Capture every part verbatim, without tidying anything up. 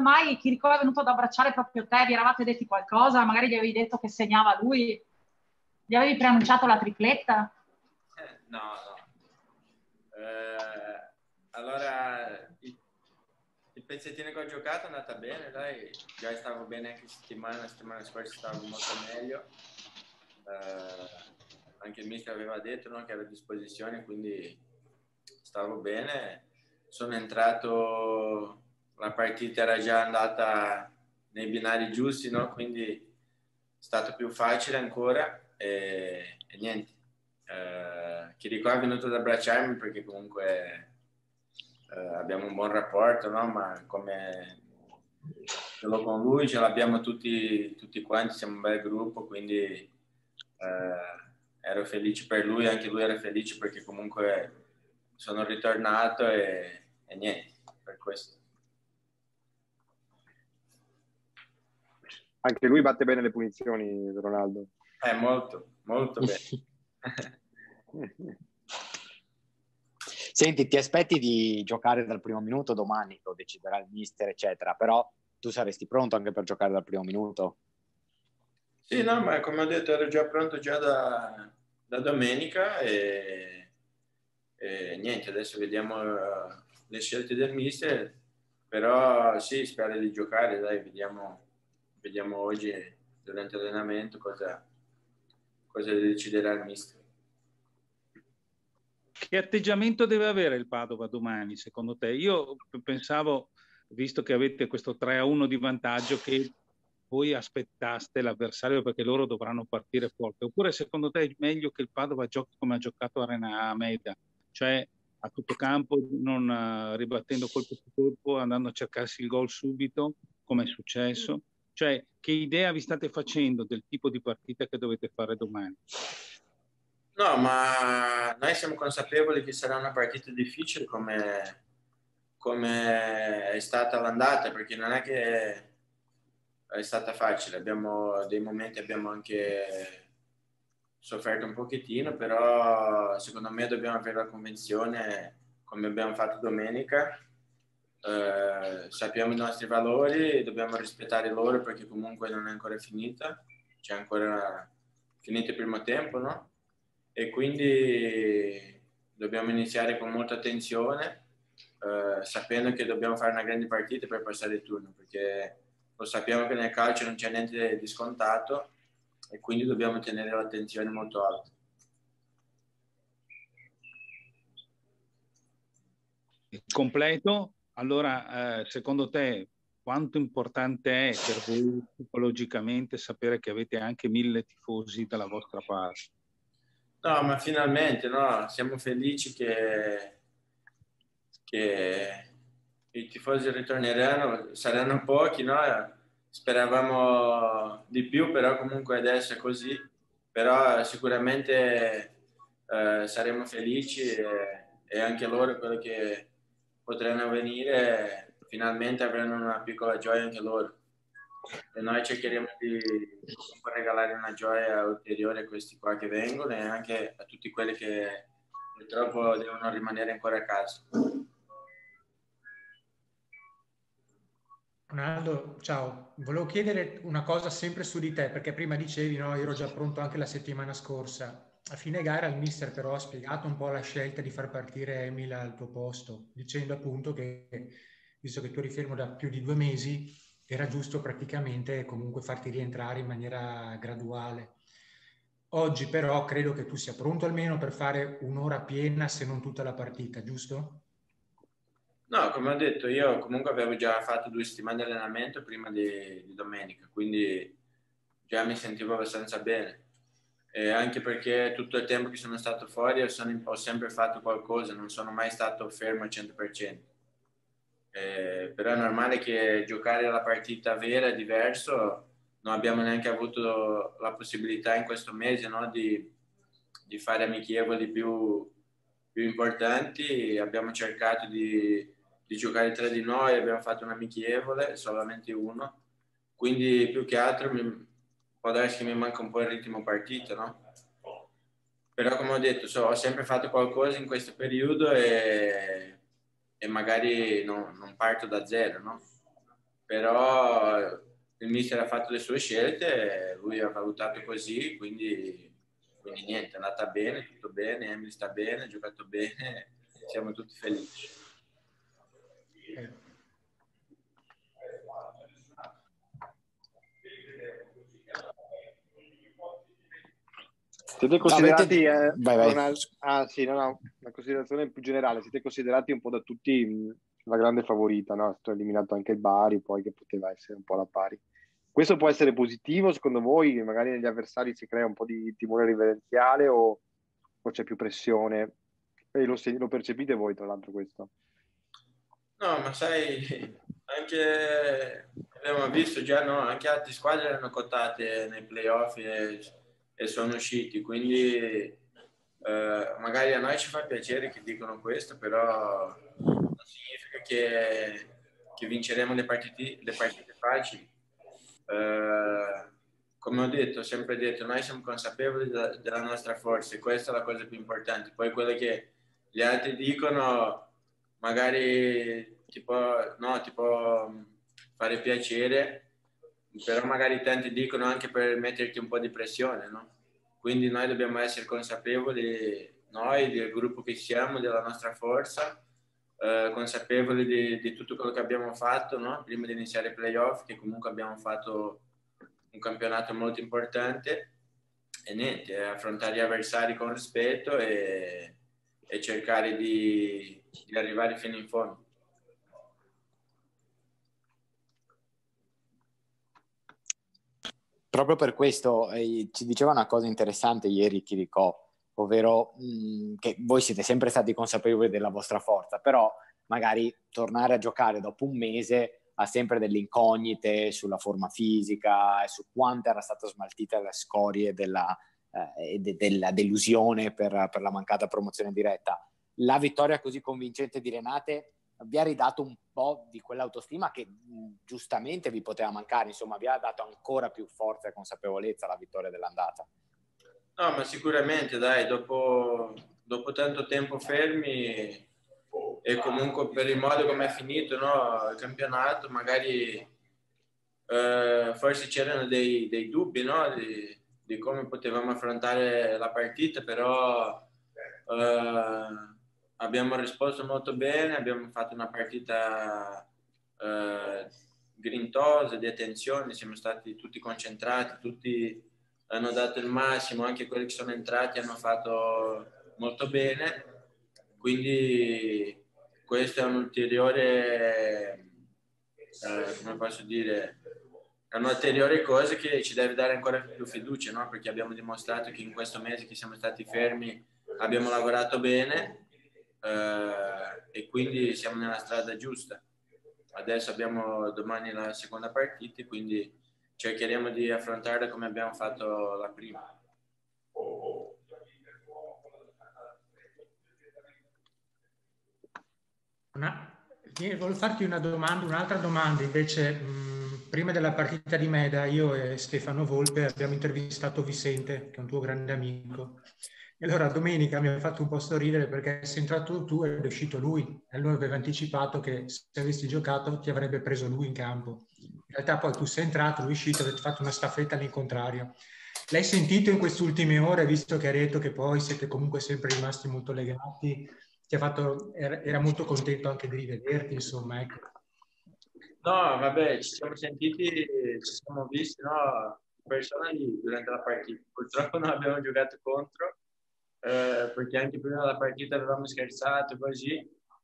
come mai Chirico è venuto ad abbracciare proprio te? Vi eravate detti qualcosa? Magari gli avevi detto che segnava lui? Gli avevi preannunciato la tripletta? Eh, no, no. Eh, allora, il, il pezzettino che ho giocato è andata bene, dai. Già stavo bene anche settimana, la settimana scorsa stavo molto meglio. Eh, anche il mister aveva detto, no, che era a disposizione, quindi stavo bene. Sono entrato, la partita era già andata nei binari giusti, no? Quindi è stato più facile ancora e, e niente. Eh, Chirico è venuto ad abbracciarmi perché comunque eh, abbiamo un buon rapporto, no? Ma come ce l'ho con lui, ce l'abbiamo tutti, tutti quanti, siamo un bel gruppo, quindi eh, ero felice per lui, anche lui era felice perché comunque sono ritornato e, e niente, per questo. Anche lui batte bene le punizioni, Ronaldo. Eh, molto, molto bene. Senti, ti aspetti di giocare dal primo minuto domani, lo deciderà il mister, eccetera, però tu saresti pronto anche per giocare dal primo minuto? Sì, no, ma come ho detto ero già pronto già da, da domenica e, e niente, adesso vediamo le scelte del mister, però sì, spero di giocare, dai, vediamo, vediamo oggi durante l'allenamento cosa, cosa deciderà il mister. Che atteggiamento deve avere il Padova domani, secondo te? Io pensavo, visto che avete questo tre a uno di vantaggio, che voi aspettaste l'avversario perché loro dovranno partire forte, oppure secondo te è meglio che il Padova giochi come ha giocato Arena Meda, cioè a tutto campo, non uh, ribattendo colpo su colpo, andando a cercarsi il gol subito, come è successo? Cioè, che idea vi state facendo del tipo di partita che dovete fare domani? No, ma noi siamo consapevoli che sarà una partita difficile come, come è stata l'andata, perché non è che è stata facile, abbiamo dei momenti, abbiamo anche sofferto un pochettino, però secondo me dobbiamo avere la convinzione, come abbiamo fatto domenica, eh, sappiamo i nostri valori, dobbiamo rispettare loro perché comunque non è ancora finita, c'è ancora finito il primo tempo, no? E quindi dobbiamo iniziare con molta attenzione, eh, sapendo che dobbiamo fare una grande partita per passare il turno, perché lo sappiamo che nel calcio non c'è niente di scontato e quindi dobbiamo tenere l'attenzione molto alta. Completo, allora eh, secondo te quanto importante è per voi psicologicamente sapere che avete anche mille tifosi dalla vostra parte? No, ma finalmente, no, siamo felici che, che i tifosi ritorneranno, saranno pochi, no? Speravamo di più, però comunque adesso è così, però sicuramente eh, saremo felici e, e anche loro, quelli che potranno venire, finalmente avranno una piccola gioia anche loro. E noi cercheremo di regalare una gioia ulteriore a questi qua che vengono e anche a tutti quelli che purtroppo devono rimanere ancora a casa. Ronaldo, ciao. Volevo chiedere una cosa sempre su di te, perché prima dicevi, no, io ero già pronto anche la settimana scorsa. A fine gara il mister però ha spiegato un po' la scelta di far partire Emil al tuo posto, dicendo appunto che, visto che tu eri fermo da più di due mesi, era giusto praticamente comunque farti rientrare in maniera graduale. Oggi però credo che tu sia pronto almeno per fare un'ora piena, se non tutta la partita, giusto? No, come ho detto, io comunque avevo già fatto due settimane di allenamento prima di, di domenica, quindi già mi sentivo abbastanza bene. E anche perché tutto il tempo che sono stato fuori ho, sono, ho sempre fatto qualcosa, non sono mai stato fermo al cento per cento. Eh, però è normale che giocare la partita vera è diverso, non abbiamo neanche avuto la possibilità in questo mese, no, di, di fare amichevoli più, più importanti, abbiamo cercato di, di giocare tra di noi, abbiamo fatto un amichevole, solamente uno, quindi più che altro mi, può darsi che mi manca un po' il ritmo partita, no? Però come ho detto, so, ho sempre fatto qualcosa in questo periodo e, e magari non, non parto da zero, no? però il mister ha fatto le sue scelte, lui ha valutato così, quindi, quindi niente, è andata bene, tutto bene, Emily sta bene, ha giocato bene, siamo tutti felici. Siete considerati, Avete... eh, vai, vai. una, ah, sì, no, no, una considerazione più generale, siete considerati un po' da tutti mh, la grande favorita, no? È stato eliminato anche il Bari, poi che poteva essere un po' alla pari. Questo può essere positivo secondo voi? Magari negli avversari si crea un po' di timore riverenziale o, o c'è più pressione? E lo, lo percepite voi, tra l'altro, questo? No, ma sai, anche abbiamo visto già, no? Anche altre squadre erano quotate nei playoff e, e sono usciti, quindi eh, magari a noi ci fa piacere che dicono questo, però non significa che, che vinceremo le partite, le partite facili. Eh, come ho detto, ho sempre detto, noi siamo consapevoli della, della nostra forza e questa è la cosa più importante. Poi quello che gli altri dicono magari ti può, no, ti può fare piacere, però magari tanti dicono anche per metterti un po' di pressione, no? Quindi noi dobbiamo essere consapevoli, noi del gruppo che siamo, della nostra forza, eh, consapevoli di, di tutto quello che abbiamo fatto, no? Prima di iniziare i playoff, che comunque abbiamo fatto un campionato molto importante e niente, affrontare gli avversari con rispetto e, e cercare di, di arrivare fino in fondo. Proprio per questo eh, ci diceva una cosa interessante ieri Chiricò, ovvero mh, che voi siete sempre stati consapevoli della vostra forza, però magari tornare a giocare dopo un mese ha sempre delle incognite sulla forma fisica e su quanto era stata smaltita le scorie della, eh, de, della delusione per, per la mancata promozione diretta. La vittoria così convincente di Renate vi ha ridato un po' di quell'autostima che mh, giustamente vi poteva mancare, insomma vi ha dato ancora più forza e consapevolezza la vittoria dell'andata. No, ma sicuramente dai, dopo, dopo tanto tempo fermi e comunque per il modo come è finito, no, il campionato, magari eh, forse c'erano dei, dei dubbi, no, di, di come potevamo affrontare la partita, però eh, abbiamo risposto molto bene, abbiamo fatto una partita eh, grintosa, di attenzione, siamo stati tutti concentrati, tutti hanno dato il massimo, anche quelli che sono entrati hanno fatto molto bene, quindi questo è un ulteriore, eh, come posso dire, è un'ulteriore cosa che ci deve dare ancora più fiducia, no? Perché abbiamo dimostrato che in questo mese che siamo stati fermi abbiamo lavorato bene eh, e quindi siamo nella strada giusta. Adesso abbiamo domani la seconda partita, quindi cercheremo di affrontarla come abbiamo fatto la prima. Una, volevo farti una domanda, un'altra domanda invece. Mh, prima della partita di Meda, io e Stefano Volpe abbiamo intervistato Vicente, che è un tuo grande amico. E allora domenica mi ha fatto un po' sorridere perché sei entrato tu ed è uscito lui. E lui aveva anticipato che se avessi giocato ti avrebbe preso lui in campo. In realtà poi tu sei entrato, lui è uscito, avete fatto una staffetta all'incontrario. L'hai sentito in queste ultime ore, visto che hai detto che poi siete comunque sempre rimasti molto legati? Ti ha fatto, era, era molto contento anche di rivederti, insomma, ecco. No, vabbè, ci siamo sentiti, ci siamo visti, no, personali durante la partita. Purtroppo non abbiamo giocato contro, eh, perché anche prima della partita avevamo scherzato così.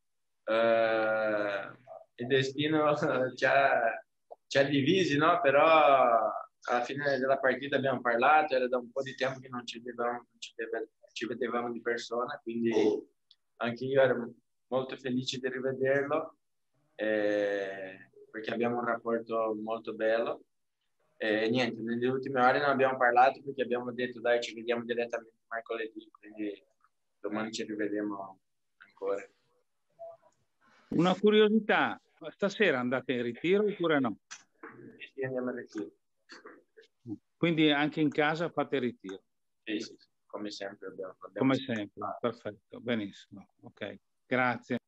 Eh, il destino ci ha, ci ha divisi, no? Però alla fine della partita abbiamo parlato, era da un po' di tempo che non ci vedevamo, ci vedevamo, ci vedevamo di persona, quindi anche io ero molto felice di rivederlo. Eh, perché abbiamo un rapporto molto bello e niente, nelle ultime ore non abbiamo parlato perché abbiamo detto dai ci vediamo direttamente mercoledì, quindi domani ci rivediamo ancora. Una curiosità, stasera andate in ritiro oppure no? Sì, andiamo in ritiro. Quindi anche in casa fate ritiro? Sì, sì, sì. Come sempre abbiamo, abbiamo come sempre, perfetto, benissimo, ok, grazie.